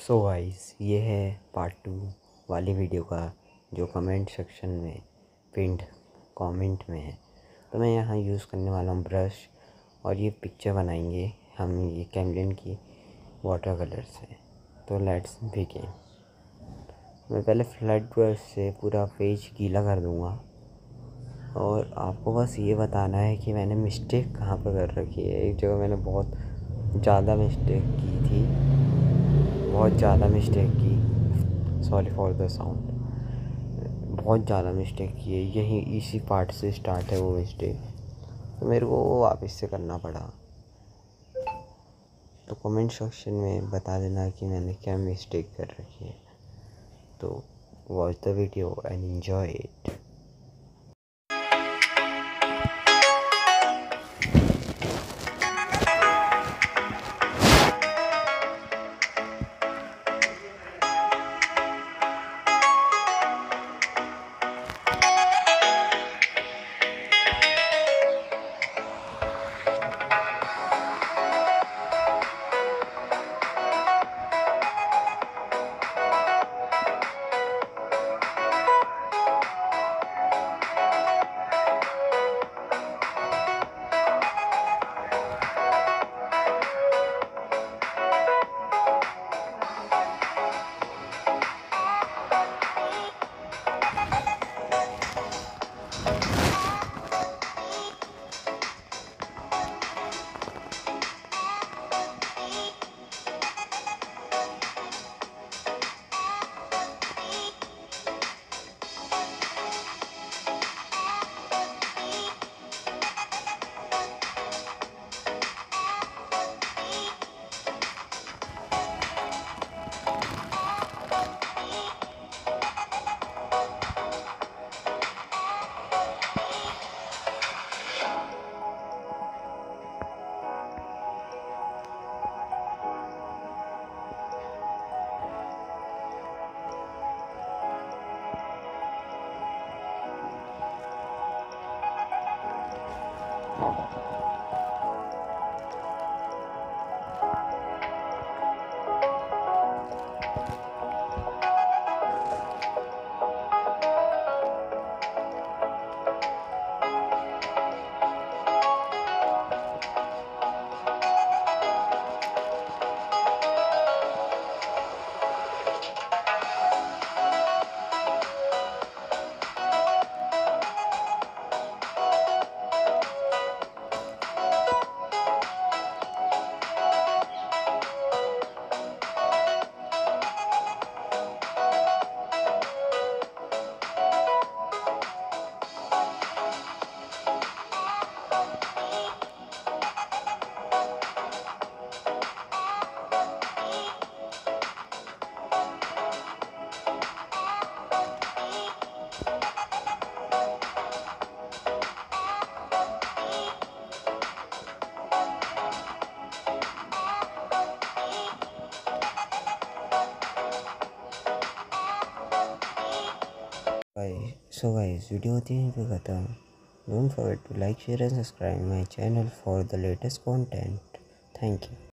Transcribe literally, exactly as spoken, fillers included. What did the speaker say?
So guys, ये है part two वाली वीडियो का जो कमेंट सेक्शन में पिंड कमेंट में है। तो मैं यहाँ यूज़ करने वाला हूँ ब्रश और ये पिक्चर बनाएंगे हम ये कैमलिन की वाटर कलर से। तो लेट्स बिगिन। मैं पहले फ्लैट ब्रश से पूरा पेज गीला कर दूँगा और आपको बस ये बताना है कि मैंने मिस्टेक कहाँ पर कर रखी है। एक जगह मैंने बहुत ज़्यादा मिस्टेक की थी बहुत ज़्यादा मिस्टेक की सॉरी फॉर द साउंड बहुत ज़्यादा मिस्टेक की है। यही इसी पार्ट से स्टार्ट है वो मिस्टेक, तो मेरे को वो वापस से करना पड़ा। तो कमेंट सेक्शन में बता देना कि मैंने क्या मिस्टेक कर रखी है। तो watch the video and enjoy it. So guys, video होती है यहीं पे खत्म। Don't forget to like share and subscribe my channel for the latest content. Thank you.